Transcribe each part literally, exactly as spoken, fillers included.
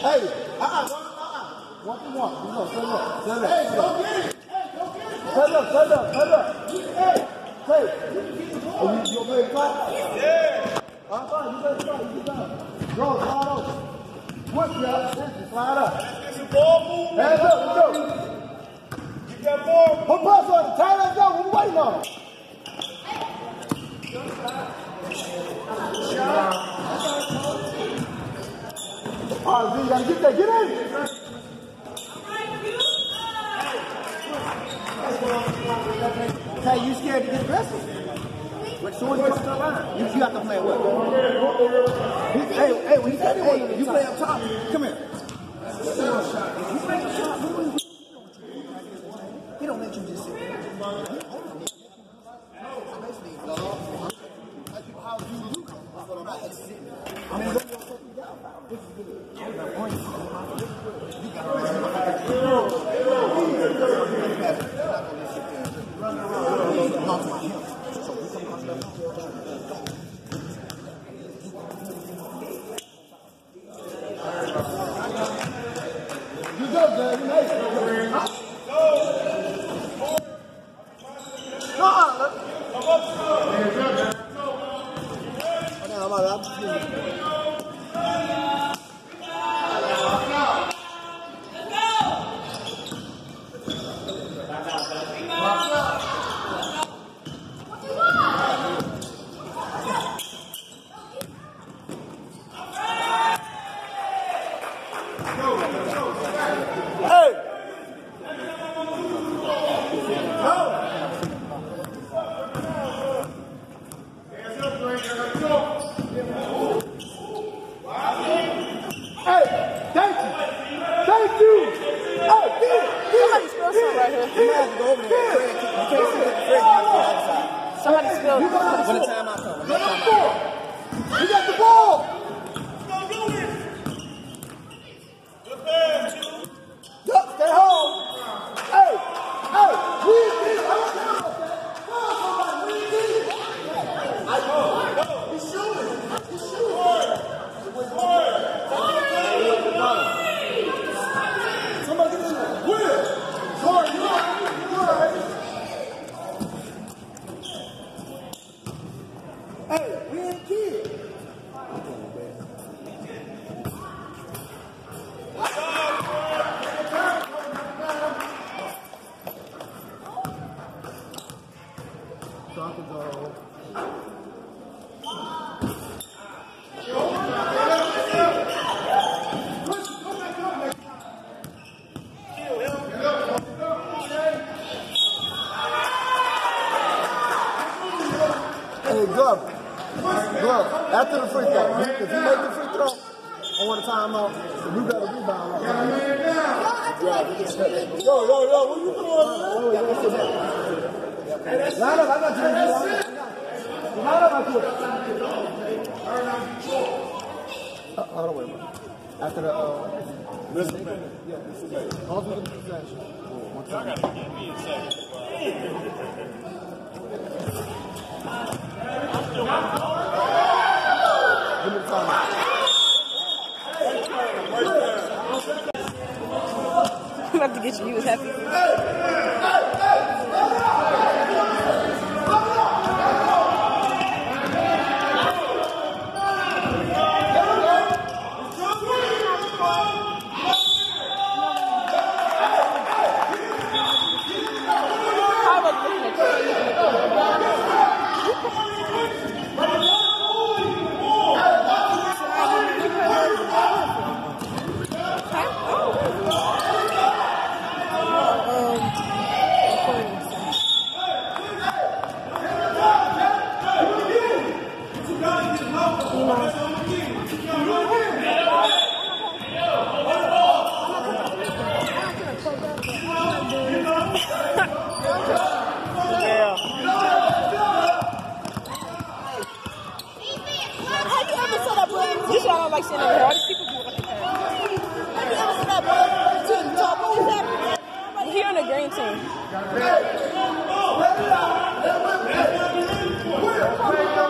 Hey, uh-uh, uh-uh. One to one. Come on, stand up. Stand up. Hey, go get it. Hey, go get it. Stand up, stand up, stand up. Hey, hey. Oh, you, you ready to fight? Yeah. All right, fine. You better fight. You get down. Go, slide over. Push, y'all. Slide up. It's a ball move. Hands up, let's go. Get that ball. Put pass on it. Tie that down. What are we waiting on? All right, you gotta get that. Get in. Hey, you scared to get aggressive? But as soon as you get to the line, you, you have to play what? He, hey, hey, when he said, hey, you play up top. Come here. If you play up top, he don't let you just sit there. I mean, look at your second down. This is good. You got one. You got one. Running around. Not to my hip. So we come across that. You go, Jay. You made it. Go. Come on. How about that? Somebody spilled. When the time I come. When the time I come. You got the ball. Yup, stay home. Hey, hey, we need it. I know, I know. He's shooting. He's shooting. Somebody get in there. Will. Sorry, you are. You are. Hey, we ain't kids. Drop the ball. Hey, Glove. Glove. After the free throw, if you make the free throw, I want a timeout. So you got a rebound right now. Yo, yo, yo, what you doing? Line up, I got you. Line up, I got you. Uh, hold on, wait a minute. After the, uh, listen, man. Yeah, listen, man. Ultimate possession. One time. I gotta get me in second. Give me the time. I'm about to get you. He was happy. This is why I don't like sitting over here. All these people do what they can. He on the green team.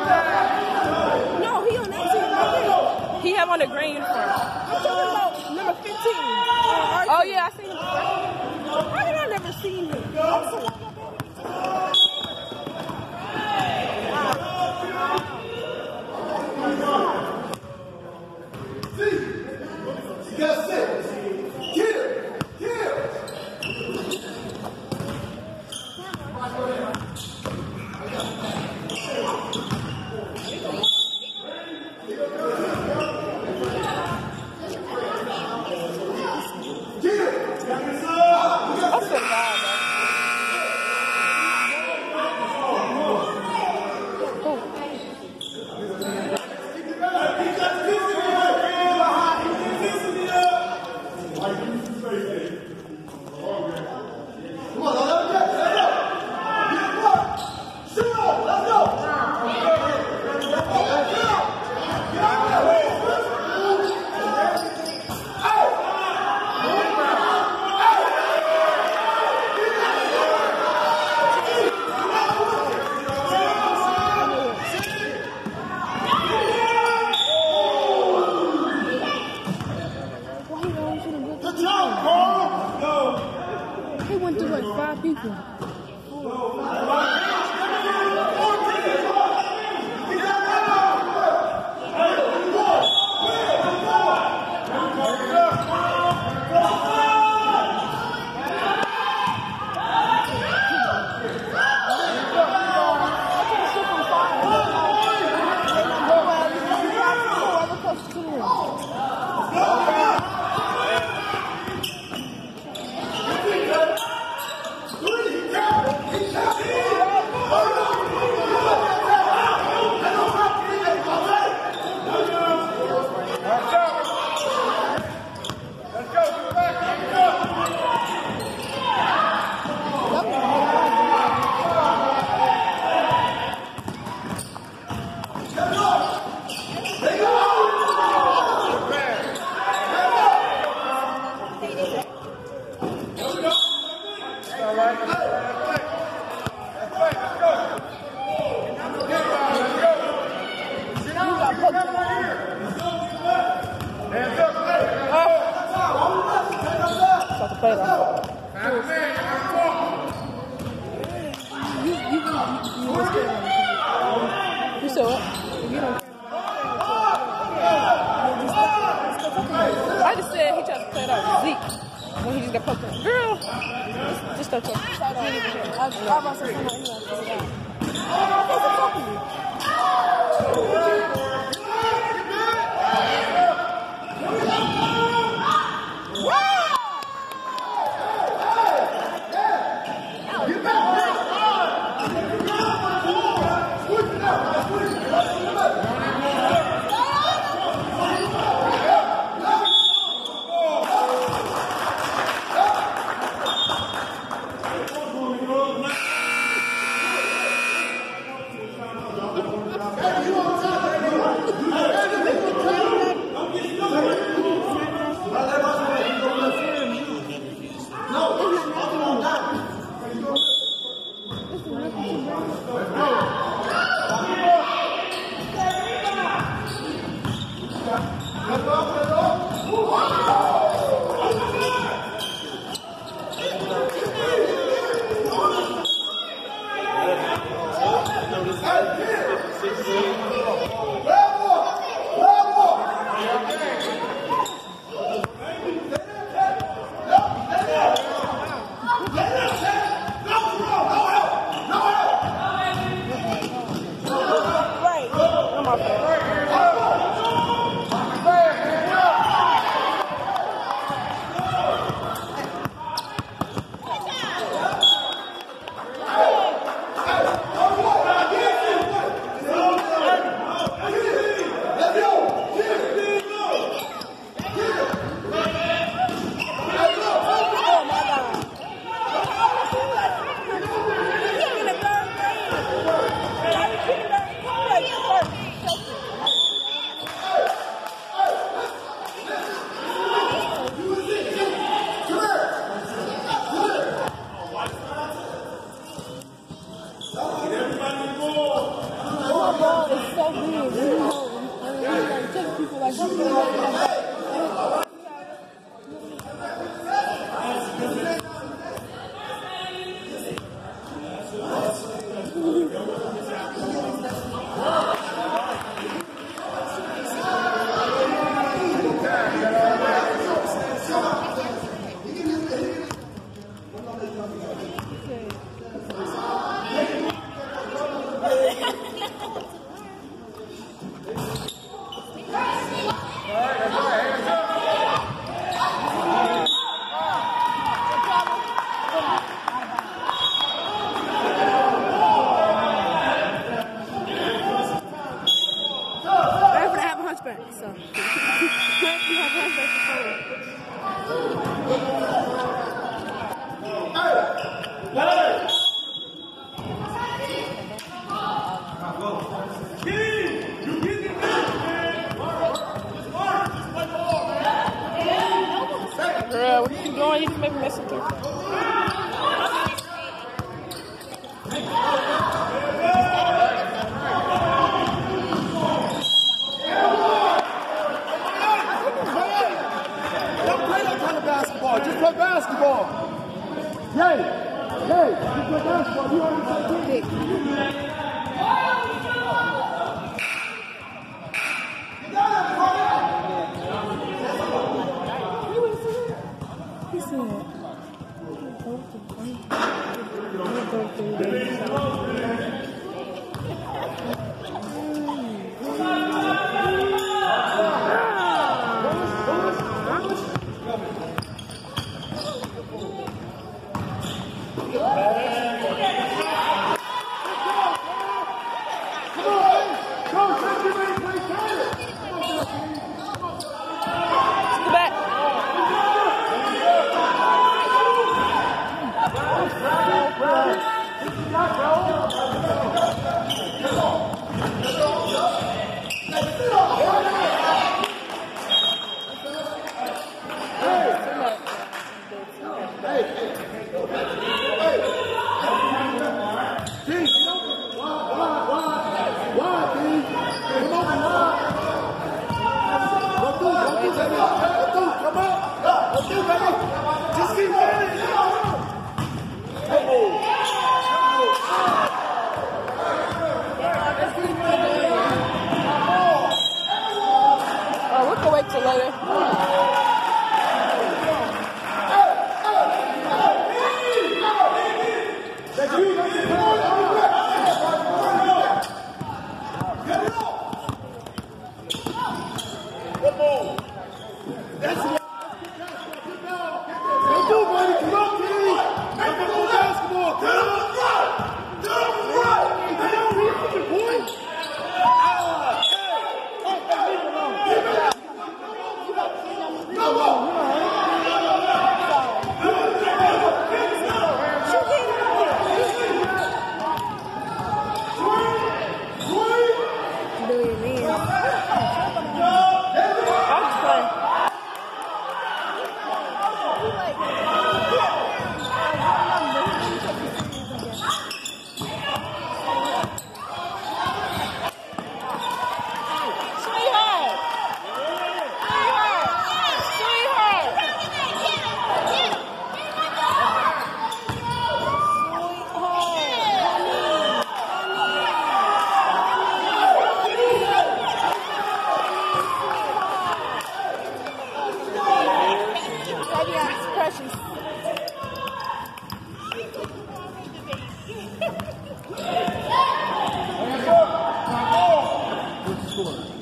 No, he on that team right there. He have on the green uniform. I'm talking about number team. Oh, yeah, I seen him before. How did I never see him? I'm so He went through like five people. Play that. You, you, you, you was scared of me. You said what? You don't care. I just said he tried to play it out with Zeke when he just got poked in. Girl, just, just stop talking. I was about to say something anyway. What's up talking to you? back, so. You have one versus forward. Girl, what you doing? You just make me mess with her. Basketball, just play basketball. Yay! Yay! Just play basketball. You already played big. He said, Score.